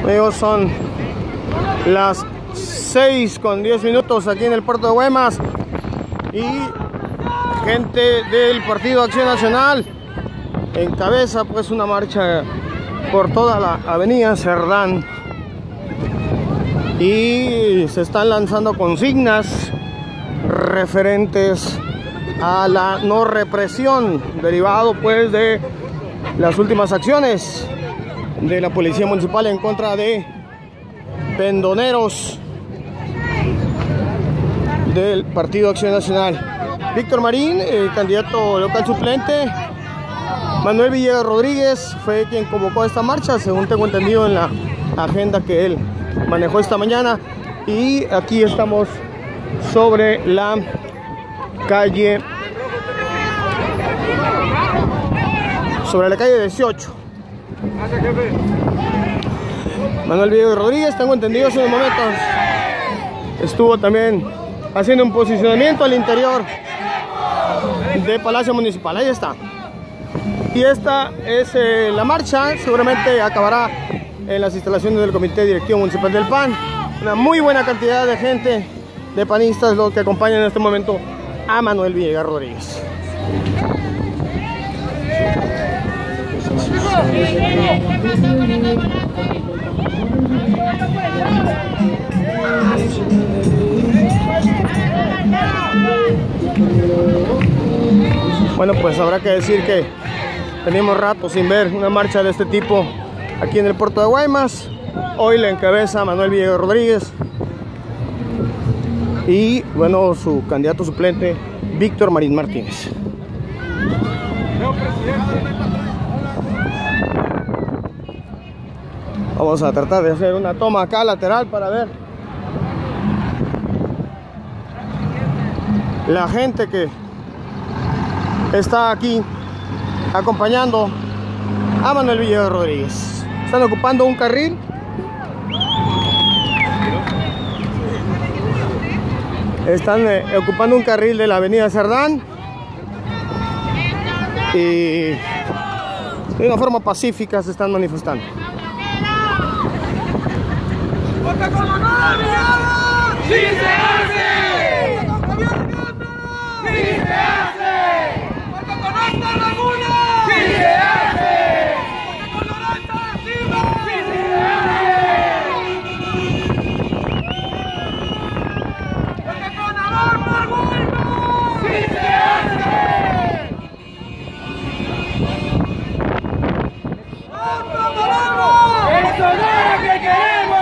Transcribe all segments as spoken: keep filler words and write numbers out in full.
Amigos, son las seis con diez minutos aquí en el puerto de Guaymas y gente del Partido Acción Nacional encabeza pues una marcha por toda la avenida Cerdán y se están lanzando consignas referentes a la no represión, derivado pues de las últimas acciones de la Policía Municipal en contra de pendoneros del Partido Acción Nacional. Víctor Marín, el candidato local suplente. Manuel Villegas Rodríguez fue quien convocó esta marcha, según tengo entendido en la agenda que él manejó esta mañana. Y aquí estamos sobre la calle sobre la calle dieciocho. Manuel Villegas Rodríguez, tengo entendido, hace unos momentos estuvo también haciendo un posicionamiento al interior de Palacio Municipal. Ahí está. Y esta es eh, la marcha. Seguramente acabará en las instalaciones del Comité Directivo Municipal del P A N. Una muy buena cantidad de gente, de panistas, los que acompañan en este momento a Manuel Villegas Rodríguez. Bueno, pues habrá que decir que tenemos rato sin ver una marcha de este tipo aquí en el puerto de Guaymas. Hoy la encabeza Manuel Villegas Rodríguez y bueno, su candidato suplente Víctor Marín Martínez. Vamos a tratar de hacer una toma acá lateral para ver la gente que está aquí acompañando a Manuel Villegas Rodríguez. Están ocupando un carril. Están eh, ocupando un carril de la avenida Cerdán y de una forma pacífica se están manifestando. ¡Vota con honor, Villegas! ¡Sí se hace! ¡Vota con gobierno! ¡Sí se hace! ¡Vota con Alta Laguna! ¡Sí se hace! ¡Vota con Lorenzo Silva! ¡Sí se hace! ¡Vota con Adolfo Arguello! ¡Sí se hace! ¡Vota por algo! ¡Es Sonora que queremos!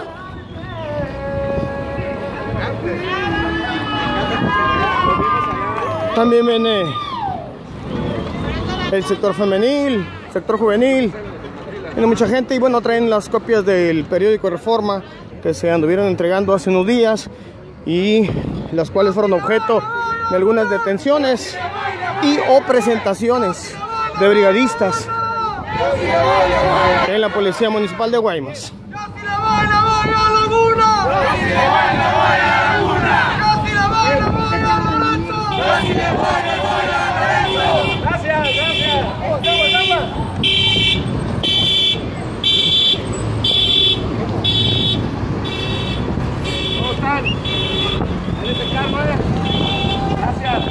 También viene el sector femenil, sector juvenil, viene mucha gente y bueno, traen las copias del periódico Reforma que se anduvieron entregando hace unos días y las cuales fueron objeto de algunas detenciones y o presentaciones de brigadistas en la Policía Municipal de Guaymas. Gracias, gracias. Vamos, vamos, vamos. ¿Cómo están? Ahí te encargo, eh. Gracias.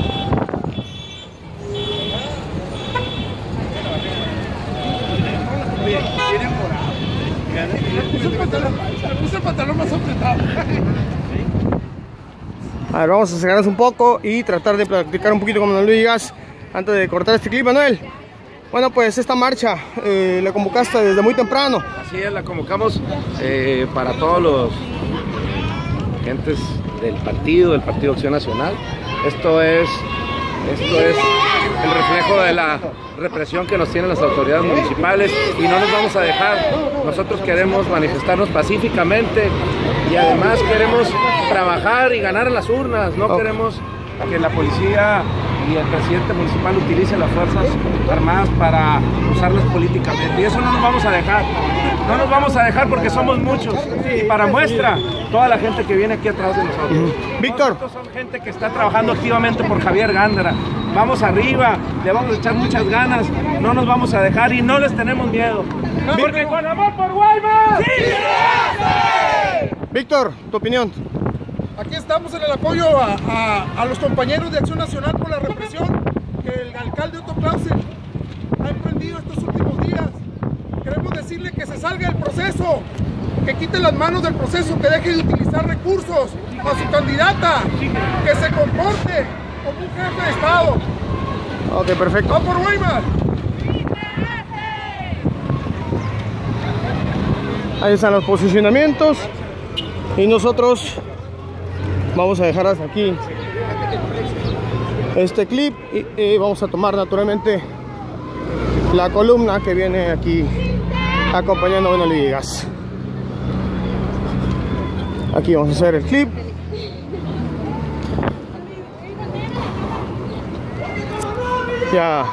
Oye, vienen por ahí. Me puse el pantalón más apretado. A ver, vamos a acercarnos un poco y tratar de platicar un poquito con Manuel Villegas antes de cortar este clip. Manuel, bueno, pues esta marcha eh, la convocaste desde muy temprano. Así es, la convocamos eh, para todos los gentes del partido, del Partido Acción Nacional. Esto es, esto es el reflejo de la represión que nos tienen las autoridades municipales y no nos vamos a dejar. Nosotros queremos manifestarnos pacíficamente y además queremos trabajar y ganar en las urnas. No oh. queremos que la policía y el presidente municipal utilice las Fuerzas Armadas para usarlas políticamente. Y eso no nos vamos a dejar. No nos vamos a dejar porque somos muchos. Y para muestra, toda la gente que viene aquí atrás de nosotros. Víctor. Estos son gente que está trabajando activamente por Javier Gándara. Vamos arriba, le vamos a echar muchas ganas, no nos vamos a dejar y no les tenemos miedo. Porque con amor por Guaymas. ¡Sí se hace! Víctor, tu opinión. Aquí estamos en el apoyo a, a, a los compañeros de Acción Nacional por la represión que el alcalde Otto Clausen ha emprendido estos últimos días. Queremos decirle que se salga del proceso, que quite las manos del proceso, que deje de utilizar recursos a su candidata, que se comporte como un jefe de Estado. Ok, perfecto. ¡Vamos por Guaymas! Ahí están los posicionamientos y nosotros vamos a dejar hasta aquí este clip y, y vamos a tomar naturalmente la columna que viene aquí acompañando a Manuel Villegas. Aquí vamos a hacer el clip. Ya.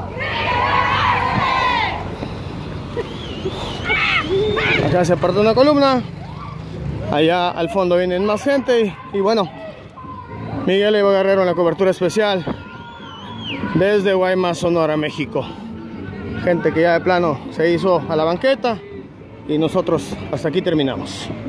Acá se parte una columna. Allá al fondo vienen más gente. Y, y bueno, Miguel Evo Guerrero en la cobertura especial desde Guaymas, Sonora, México. Gente que ya de plano se hizo a la banqueta. Y nosotros hasta aquí terminamos.